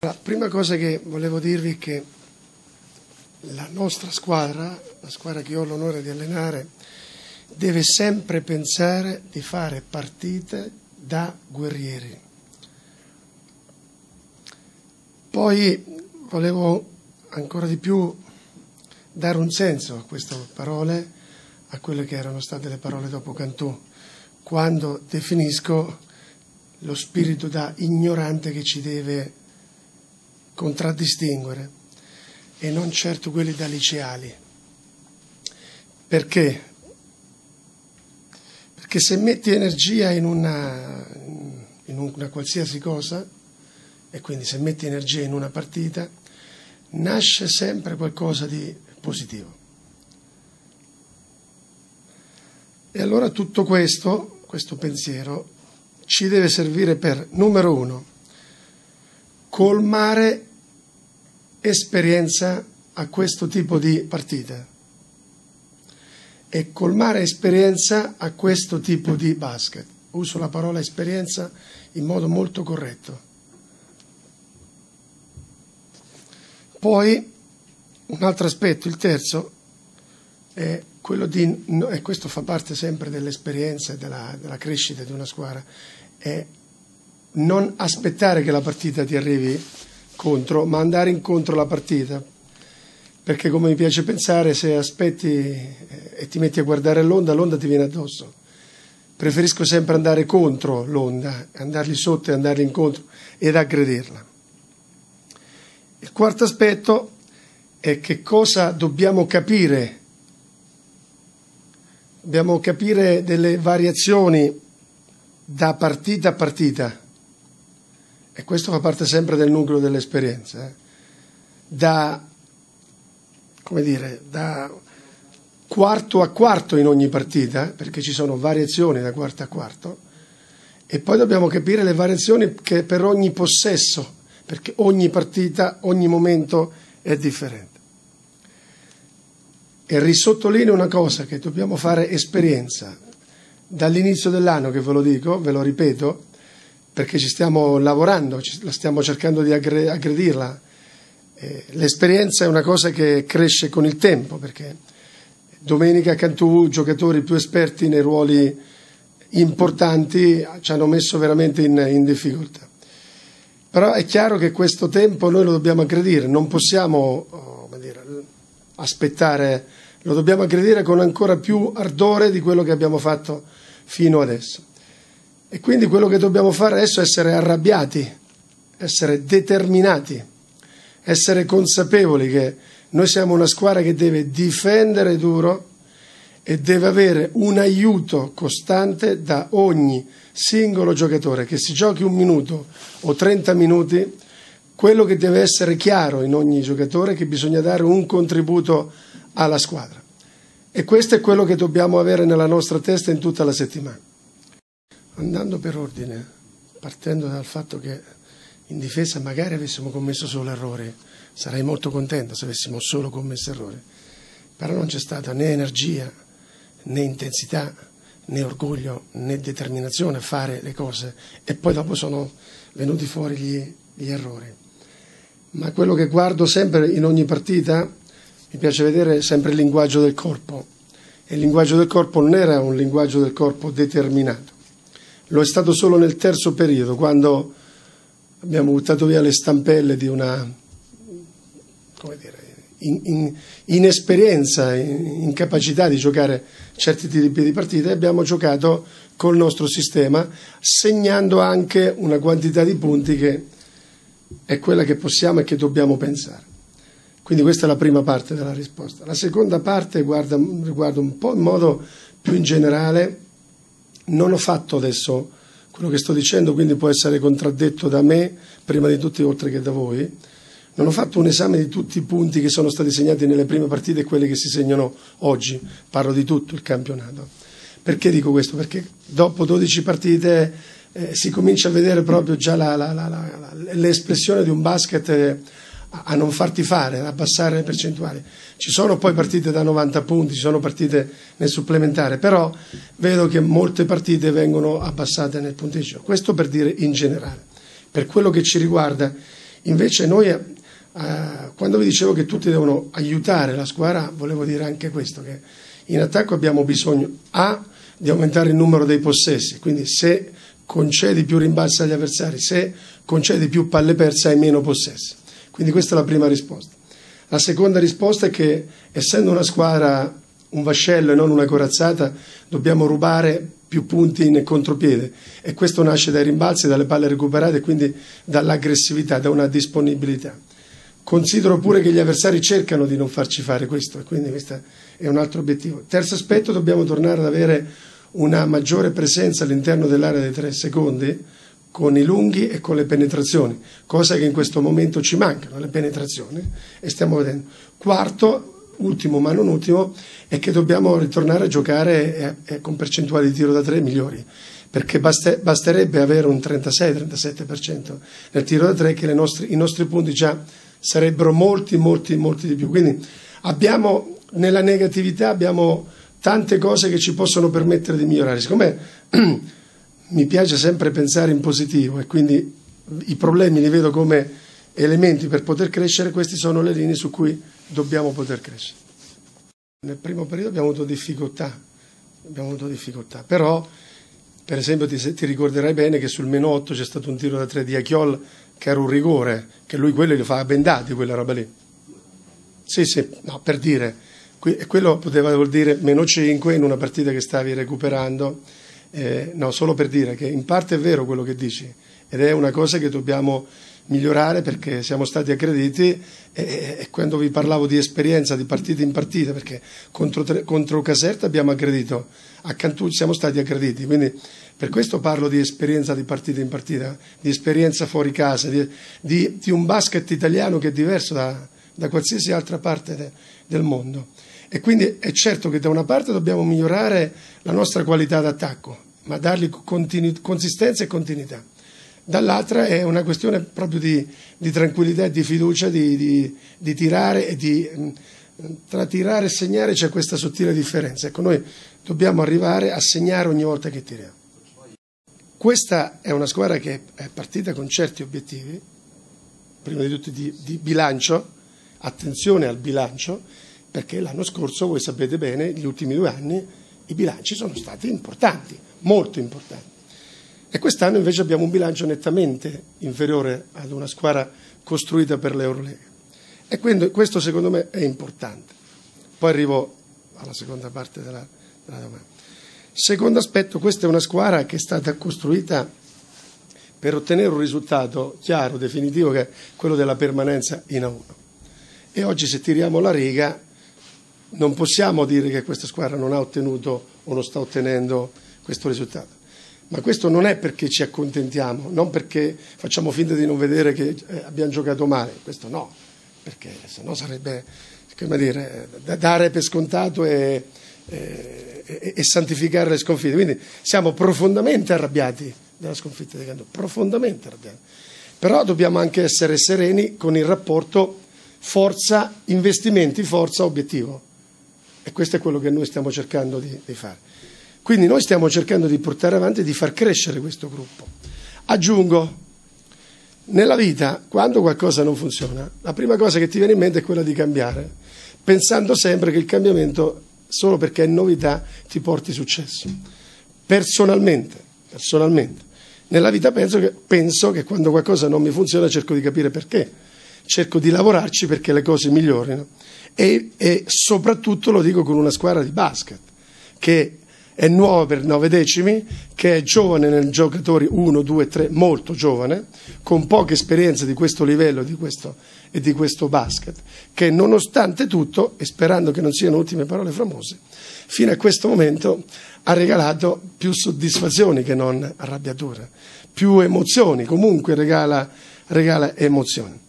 La prima cosa che volevo dirvi è che la nostra squadra, la squadra che ho l'onore di allenare, deve sempre pensare di fare partite da guerrieri. Poi volevo ancora di più dare un senso a queste parole, a quelle che erano state le parole dopo Cantù, quando definisco lo spirito da ignorante che ci deve contraddistinguere e non certo quelli da liceali. Perché? Perché se metti energia in una qualsiasi cosa, e quindi se metti energia in una partita, nasce sempre qualcosa di positivo. E allora tutto questo pensiero, ci deve servire per, numero uno, colmare esperienza a questo tipo di partita e colmare esperienza a questo tipo di basket. Uso la parola esperienza in modo molto corretto. Poi un altro aspetto, il terzo, è quello di, e questo fa parte sempre dell'esperienza e della crescita di una squadra, è non aspettare che la partita ti arrivi contro, ma andare incontro alla partita. Perché, come mi piace pensare, se aspetti e ti metti a guardare l'onda ti viene addosso. Preferisco sempre andare contro l'onda, andargli sotto e andargli incontro ed aggredirla. Il quarto aspetto è che cosa dobbiamo capire. Dobbiamo capire delle variazioni da partita a partita. E questo fa parte sempre del nucleo dell'esperienza. Da quarto a quarto in ogni partita, perché ci sono variazioni da quarto a quarto, e poi dobbiamo capire le variazioni che per ogni possesso, perché ogni partita, ogni momento è differente. E risottolineo una cosa, che dobbiamo fare esperienza. Dall'inizio dell'anno che ve lo dico, ve lo ripeto, perché ci stiamo lavorando, la stiamo cercando di aggredirla. L'esperienza è una cosa che cresce con il tempo, perché domenica Cantù, giocatori più esperti nei ruoli importanti, ci hanno messo veramente in difficoltà. Però è chiaro che questo tempo noi lo dobbiamo aggredire, non possiamo aspettare, lo dobbiamo aggredire con ancora più ardore di quello che abbiamo fatto fino adesso. E quindi quello che dobbiamo fare adesso è essere arrabbiati, essere determinati, essere consapevoli che noi siamo una squadra che deve difendere duro e deve avere un aiuto costante da ogni singolo giocatore, che si giochi 1 minuto o 30 minuti, quello che deve essere chiaro in ogni giocatore è che bisogna dare un contributo alla squadra. E questo è quello che dobbiamo avere nella nostra testa in tutta la settimana. Andando per ordine, partendo dal fatto che in difesa magari avessimo commesso solo errori, sarei molto contento se avessimo solo commesso errori, però non c'è stata né energia, né intensità, né orgoglio, né determinazione a fare le cose, e poi dopo sono venuti fuori gli errori. Ma quello che guardo sempre in ogni partita, mi piace vedere sempre il linguaggio del corpo, e il linguaggio del corpo non era un linguaggio del corpo determinato, lo è stato solo nel terzo periodo, quando abbiamo buttato via le stampelle di una inesperienza, incapacità di giocare certi tipi di partite, e abbiamo giocato col nostro sistema, segnando anche una quantità di punti che è quella che possiamo e che dobbiamo pensare. Quindi questa è la prima parte della risposta. La seconda parte riguarda un po' in modo più in generale. Non ho fatto adesso quello che sto dicendo, quindi può essere contraddetto da me, prima di tutti, oltre che da voi. Non ho fatto un esame di tutti i punti che sono stati segnati nelle prime partite e quelli che si segnano oggi. Parlo di tutto il campionato. Perché dico questo? Perché dopo 12 partite si comincia a vedere proprio già l'espressione di un basket a non farti fare, ad abbassare le percentuali. Ci sono poi partite da 90 punti, ci sono partite nel supplementare, però vedo che molte partite vengono abbassate nel punteggio. Questo per dire in generale. Per quello che ci riguarda, Invece noi, quando vi dicevo che tutti devono aiutare la squadra, volevo dire anche questo, che in attacco abbiamo bisogno di aumentare il numero dei possessi, quindi se concedi più rimbalzi agli avversari, se concedi più palle perse hai meno possessi. Quindi questa è la prima risposta. La seconda risposta è che, essendo una squadra un vascello e non una corazzata, dobbiamo rubare più punti nel contropiede, e questo nasce dai rimbalzi, dalle palle recuperate, quindi dall'aggressività, da una disponibilità. Considero pure che gli avversari cercano di non farci fare questo, e quindi questo è un altro obiettivo. Terzo aspetto, dobbiamo tornare ad avere una maggiore presenza all'interno dell'area dei 3 secondi, con i lunghi e con le penetrazioni, cosa che in questo momento ci mancano, le penetrazioni, e stiamo vedendo. Quarto, ultimo ma non ultimo, è che dobbiamo ritornare a giocare con percentuali di tiro da 3 migliori, perché basterebbe avere un 36-37% nel tiro da 3 che i nostri punti già sarebbero molti di più. Quindi nella negatività abbiamo tante cose che ci possono permettere di migliorare. Siccome mi piace sempre pensare in positivo e quindi i problemi li vedo come elementi per poter crescere, queste sono le linee su cui dobbiamo poter crescere. Nel primo periodo abbiamo avuto difficoltà, però per esempio ti ricorderai bene che sul -8 c'è stato un tiro da 3 di Achiol che era un rigore, che lui quello li fa a bendati, quella roba lì. Sì, no, per dire, quello vuol dire -5 in una partita che stavi recuperando, no, solo per dire che in parte è vero quello che dici, ed è una cosa che dobbiamo migliorare, perché siamo stati aggrediti, e quando vi parlavo di esperienza di partita in partita, perché contro Caserta abbiamo aggredito, a Cantucci siamo stati aggrediti, quindi per questo parlo di esperienza di partita in partita, di esperienza fuori casa, di un basket italiano che è diverso da qualsiasi altra parte del mondo. E quindi è certo che da una parte dobbiamo migliorare la nostra qualità d'attacco, ma dargli consistenza e continuità. Dall'altra è una questione proprio di tranquillità e di fiducia, di tirare, e tra tirare e segnare c'è questa sottile differenza. Ecco, noi dobbiamo arrivare a segnare ogni volta che tiriamo. Questa è una squadra che è partita con certi obiettivi, prima di tutto di bilancio, attenzione al bilancio, perché l'anno scorso, voi sapete bene, gli ultimi 2 anni i bilanci sono stati importanti, molto importanti. E quest'anno invece abbiamo un bilancio nettamente inferiore ad una squadra costruita per l'Eurolega. E quindi questo secondo me è importante. Poi arrivo alla seconda parte della domanda. Secondo aspetto, questa è una squadra che è stata costruita per ottenere un risultato chiaro, definitivo, che è quello della permanenza in A1. E oggi, se tiriamo la riga, non possiamo dire che questa squadra non ha ottenuto o non sta ottenendo questo risultato. Ma questo non è perché ci accontentiamo, non perché facciamo finta di non vedere che abbiamo giocato male, questo no, perché sennò sarebbe, come dire, dare per scontato e santificare le sconfitte. Quindi siamo profondamente arrabbiati dalla sconfitta di Cantucci, profondamente arrabbiati. Però dobbiamo anche essere sereni con il rapporto forza, investimenti, forza, obiettivo. E questo è quello che noi stiamo cercando di fare. Quindi noi stiamo cercando di portare avanti e di far crescere questo gruppo. Aggiungo, nella vita, quando qualcosa non funziona, la prima cosa che ti viene in mente è quella di cambiare, pensando sempre che il cambiamento, solo perché è novità, ti porti successo. Personalmente, nella vita penso che quando qualcosa non mi funziona cerco di capire perché, cerco di lavorarci perché le cose migliorino. E soprattutto lo dico con una squadra di basket, che è nuova per 9 decimi, che è giovane nel giocatori 1, 2, 3, molto giovane, con poche esperienze di questo livello e di questo basket, che nonostante tutto, e sperando che non siano ultime parole famose, fino a questo momento ha regalato più soddisfazioni che non arrabbiature, più emozioni, comunque regala emozioni.